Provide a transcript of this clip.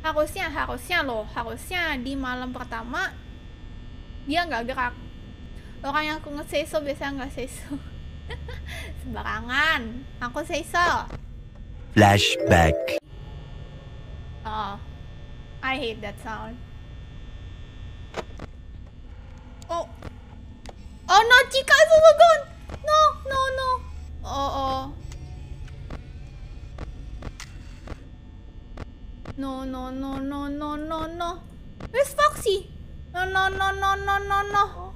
Harusnya di malam pertama dia nggak gerak. Orang yang aku nge-seiso biasanya nggak seiso. Sembarangan. Aku seiso. Flashback. Oh, I hate that sound. Oh no, Chica is gone. No. Oh. No. Where's Foxy? No.